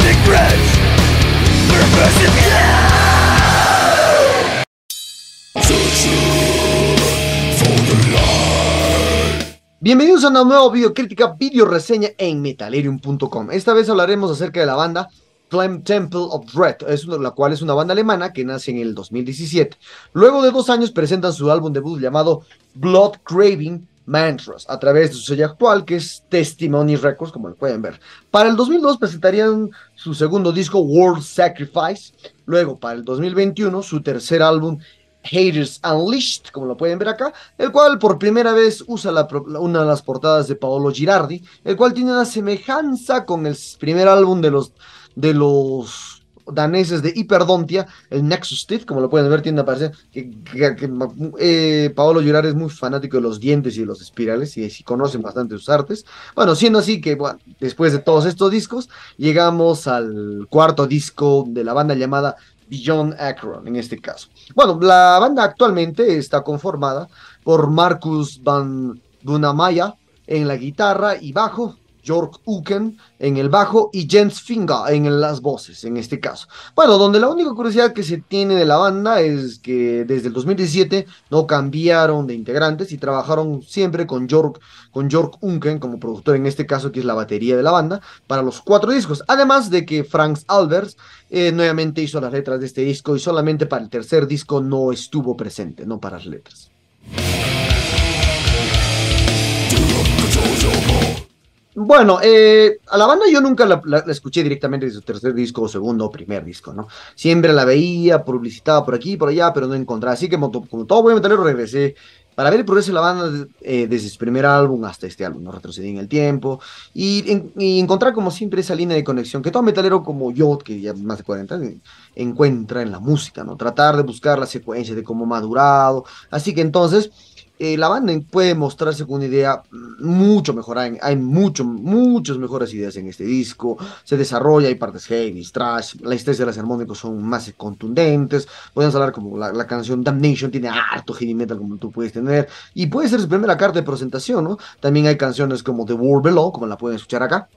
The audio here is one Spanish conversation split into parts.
Bienvenidos a una nueva videocrítica, video reseña en Metalerium.com. Esta vez hablaremos acerca de la banda Climb Temple of Dread, la cual es una banda alemana que nace en el 2017. Luego de 2 años presentan su álbum debut llamado Blood Craving Mantras a través de su sello actual, que es Testimony Records, como lo pueden ver. Para el 2002 presentarían su segundo disco World Sacrifice. Luego, para el 2021, su tercer álbum Haters Unleashed, como lo pueden ver acá, el cual por primera vez usa una de las portadas de Paolo Girardi, el cual tiene una semejanza con el primer álbum de los daneses de Hyperdontia, el Nexus Teeth, como lo pueden ver, tiene una parecida que Paolo Girardi es muy fanático de los dientes y de los espirales, y conocen bastante sus artes. Bueno, siendo así que, bueno, después de todos estos discos, llegamos al cuarto disco de la banda llamada Beyond Akron, en este caso. Bueno, la banda actualmente está conformada por Marcus van Dunamaya en la guitarra y bajo, Jörg Uken en el bajo y Jens Finga en las voces, en este caso. Bueno, donde la única curiosidad que se tiene de la banda es que desde el 2017 no cambiaron de integrantes y trabajaron siempre con Jörg Uken como productor, en este caso, que es la batería de la banda, para los 4 discos. Además de que Franz Albers nuevamente hizo las letras de este disco y solamente para el tercer disco no estuvo presente, no para las letras. Bueno, a la banda yo nunca la escuché directamente de su tercer disco, o segundo, o primer disco, ¿no? Siempre la veía, publicitada por aquí y por allá, pero no encontraba. Así que como todo buen metalero regresé para ver el progreso de la banda desde su primer álbum hasta este álbum, ¿no? Retrocedí en el tiempo y encontrar como siempre esa línea de conexión que todo metalero como yo, que ya más de 40 años, encuentra en la música, ¿no? Tratar de buscar la secuencia de cómo ha madurado. Así que entonces la banda puede mostrarse con una idea mucho mejor. Hay muchas mejores ideas en este disco. Se desarrolla, hay partes heavy, thrash, la historia de los armónicos son más contundentes. Podemos hablar como la canción Damnation tiene harto heavy metal como tú puedes tener. Y puede ser su primera carta de presentación, ¿no? También hay canciones como The World Below, como la pueden escuchar acá.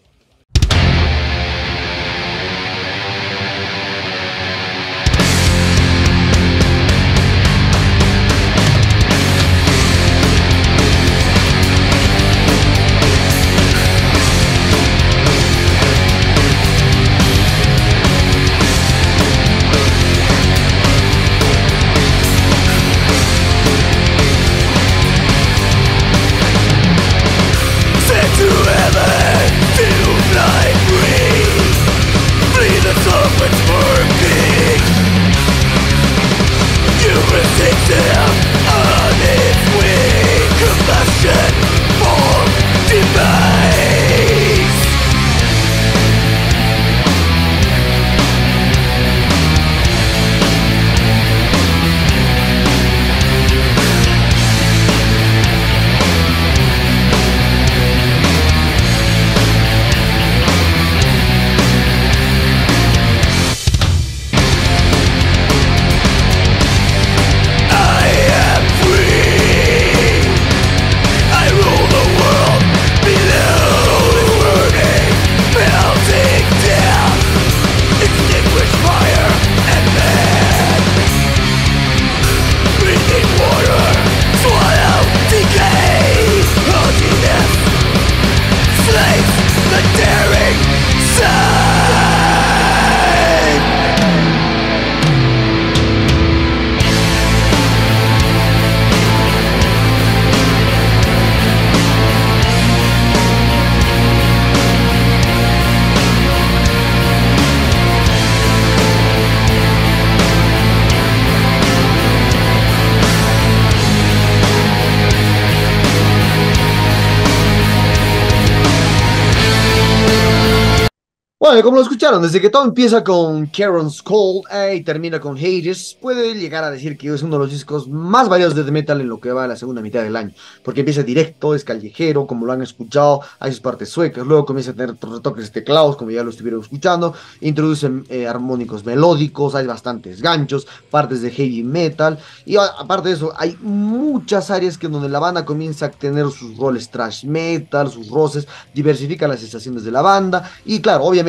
Bueno, como lo escucharon, desde que todo empieza con Charon's Call y termina con Hades, puede llegar a decir que es uno de los discos más variados de death metal en lo que va a la segunda mitad del año, porque empieza directo, es callejero, como lo han escuchado, hay sus partes suecas, luego comienza a tener retoques de teclados, como ya lo estuvieron escuchando, introducen armónicos melódicos, hay bastantes ganchos, partes de heavy metal, y aparte de eso, hay muchas áreas que donde la banda comienza a tener sus roles thrash metal, sus roces, diversifica las estaciones de la banda, y claro, obviamente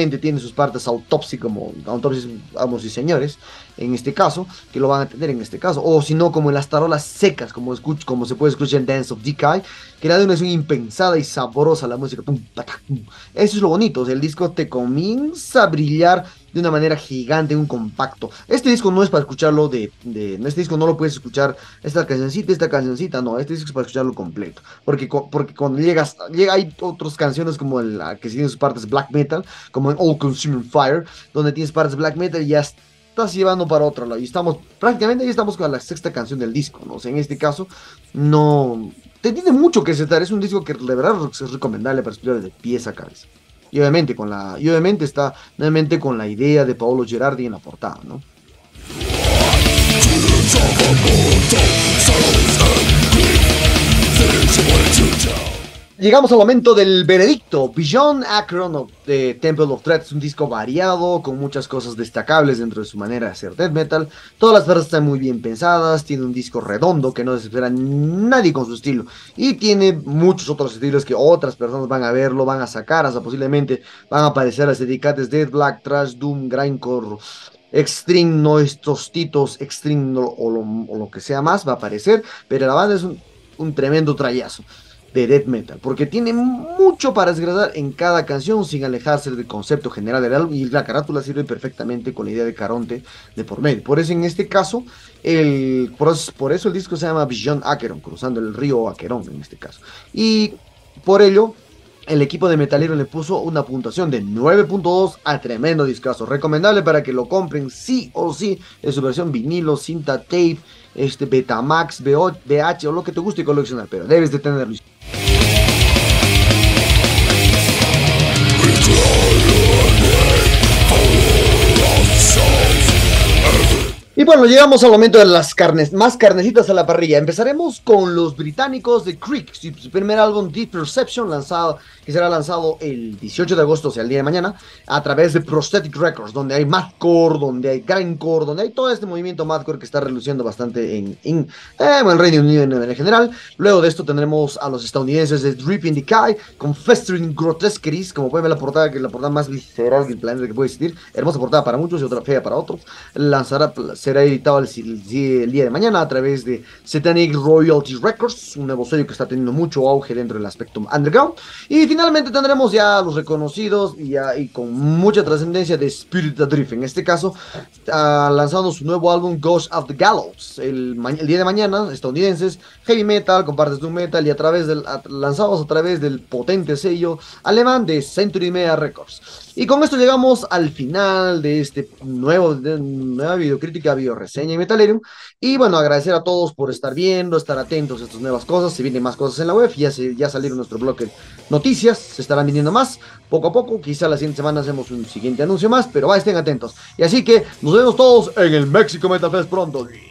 obviamente tiene sus partes autopsy, como autopsy, vamos y señores, en este caso, que lo van a tener en este caso, o si no, como en las tarolas secas, como se puede escuchar en Dance of Decay, que le da una impensada y sabrosa a la música. Pum, pata, pum. Eso es lo bonito, o sea, el disco te comienza a brillar de una manera gigante, un compacto. Este disco no es para escucharlo este disco no lo puedes escuchar esta cancioncita, no, este disco es para escucharlo completo, porque cuando hay otras canciones como la que tienen sus partes black metal, como en All Consuming Fire, donde tienes partes black metal y ya estás llevando para otro lado, y prácticamente ya estamos con la sexta canción del disco, ¿no? O sea, en este caso, no, te tiene mucho que sentar, es un disco que de verdad es recomendable para escuchar desde pies a cabeza. Y obviamente está nuevamente con la idea de Paolo Gerardi en la portada, ¿no? Llegamos al momento del veredicto. Beyond Acheron de Temple of Dread es un disco variado, con muchas cosas destacables dentro de su manera de hacer death metal. Todas las versiones están muy bien pensadas, tiene un disco redondo que no desespera nadie con su estilo. Y tiene muchos otros estilos que otras personas van a verlo, van a sacar, hasta posiblemente van a aparecer las etiquetas Death, Black, Thrash, Doom, Grindcore, Extreme, Noise, Tostitos, Extreme o lo que sea más va a aparecer. Pero la banda es un tremendo trayazo de death metal, porque tiene mucho para desgradar en cada canción sin alejarse del concepto general del álbum, y la carátula sirve perfectamente con la idea de Caronte de por medio. Por eso en este caso, por eso el disco se llama Beyond Acheron, cruzando el río Acheron en este caso. Y por ello, el equipo de Metalero le puso una puntuación de 9.2 a tremendo discazo. Recomendable para que lo compren sí o sí en su versión vinilo, cinta, tape, Betamax, VH o lo que te guste coleccionar, pero debes de tenerlo. Y bueno, llegamos al momento de las más carnecitas a la parrilla. Empezaremos con los británicos de Creek, su primer álbum Deep Perception, que será lanzado el 18 de agosto, o sea, el día de mañana, a través de Prosthetic Records, donde hay mathcore, donde hay grindcore, donde hay todo este movimiento mathcore que está reluciendo bastante en el Reino Unido en general. Luego de esto tendremos a los estadounidenses de Dripping Decay, con Festering Grotesqueries, como pueden ver la portada, que es la portada más visceral del planeta que puede existir. Hermosa portada para muchos y otra fea para otros. Será editado el día de mañana a través de Satanic Royalty Records, un nuevo sello que está teniendo mucho auge dentro del aspecto underground. Y finalmente tendremos ya los reconocidos y con mucha trascendencia de Spirit Adrift. En este caso, lanzando su nuevo álbum Ghost of the Gallows el día de mañana, estadounidenses, heavy metal, con partes doom metal y lanzados a través del potente sello alemán de Century Media Records. Y con esto llegamos al final de nueva videocrítica, bioreseña y Metalerium. Y bueno, agradecer a todos por estar viendo, estar atentos a estas nuevas cosas. Se vienen más cosas en la web, ya salieron nuestro bloque noticias, se estarán viniendo más, poco a poco. Quizá la siguiente semana hacemos un siguiente anuncio más, pero estén atentos. Y así que nos vemos todos en el México Metal Fest pronto.